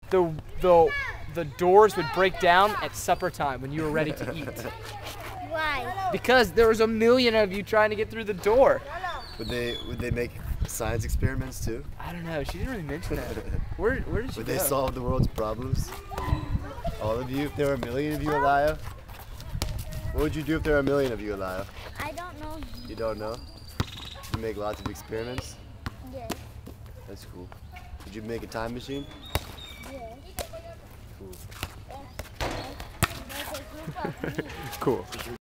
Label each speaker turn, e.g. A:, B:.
A: the doors would break down at supper time when you were ready to eat.
B: Why?
A: Because there was a million of you trying to get through the door.
C: Would they make science experiments too?
A: I don't know. She didn't really mention that. Where did she
C: Would
A: go?
C: they solve the world's problems? All of you? If there were a million of you, Elia? What would you do if there were a million of you, Elia?
B: I don't know.
C: You don't know? You make lots of experiments?
B: Yes.
C: That's cool. Would you make a time machine?
B: Yes.
C: Cool.
B: There's a group of me.
A: Cool.